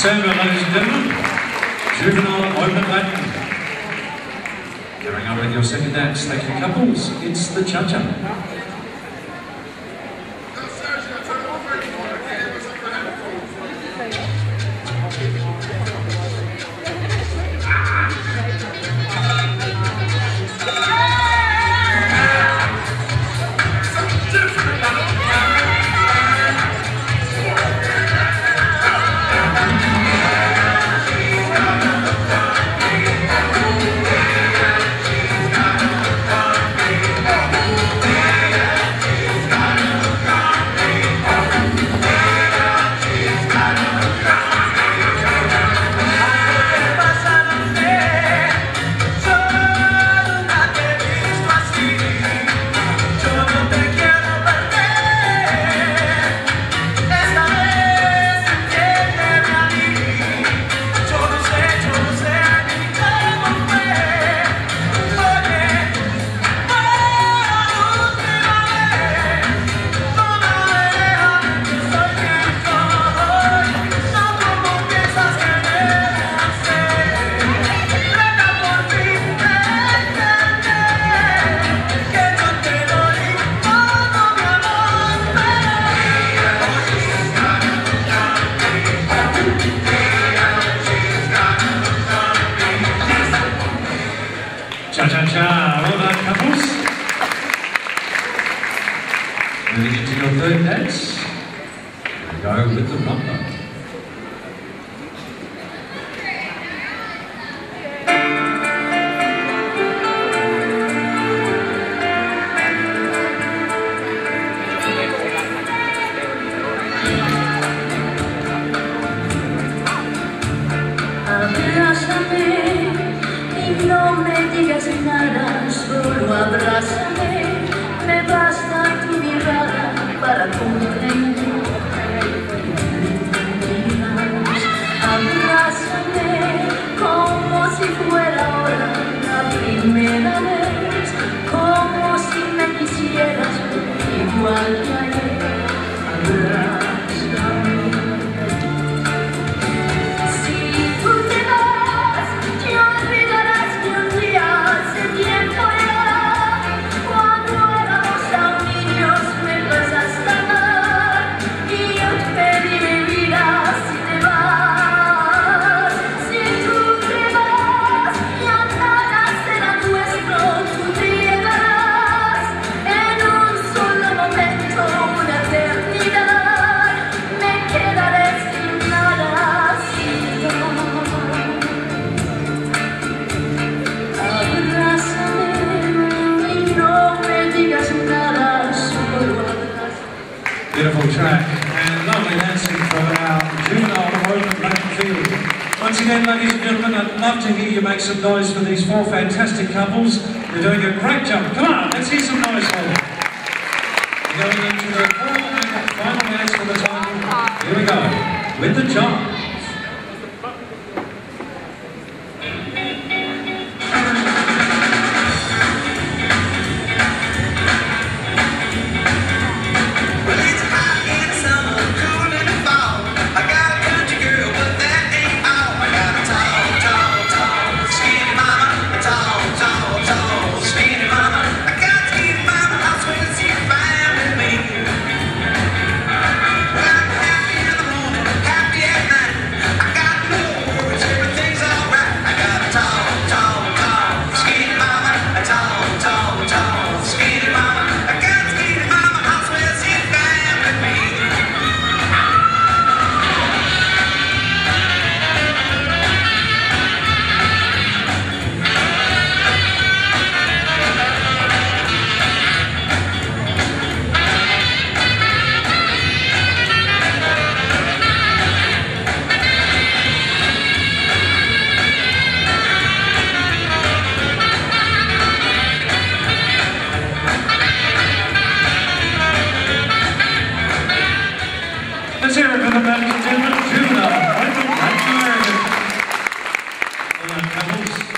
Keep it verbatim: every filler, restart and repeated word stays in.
December, ladies and gentlemen. Juvenile Open Latin. Going on with your second dance. Thank you, couples. It's the cha-cha. Cha-cha-cha, well done, couples. Moving into your third dance, we go with the rumba. No me digas nada, solo abrázame, me basta tu mirada para comprender. Abrázame como si fuera ahora la primera vez, como si me quisieras igual que ayer. Abrázame. Beautiful track and lovely dancing from our Juvenile Open Latin field. Once again, ladies and gentlemen, I'd love to hear you make some noise for these four fantastic couples. They're doing a great job. Come on, let's hear some noise for them. We're going into the fourth and final dance for the title. Here we go, with the job. Let's hear it for the band, Juvenile. Juvenile. Well done, couples.